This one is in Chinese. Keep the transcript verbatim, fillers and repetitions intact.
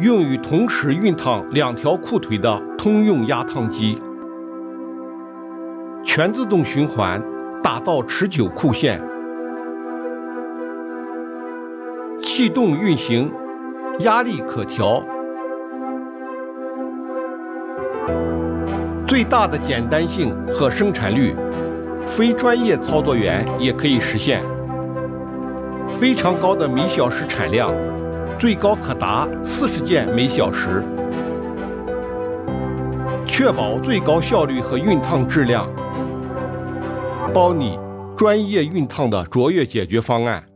用于同时熨烫两条裤腿的通用压烫机，全自动循环，打造持久裤线，气动运行，压力可调，最大的简单性和生产率，非专业操作员也可以实现。非常高的每小时产量，最高可达四十件每小时，确保最高效率和熨烫质量，包你专业熨烫的卓越解决方案。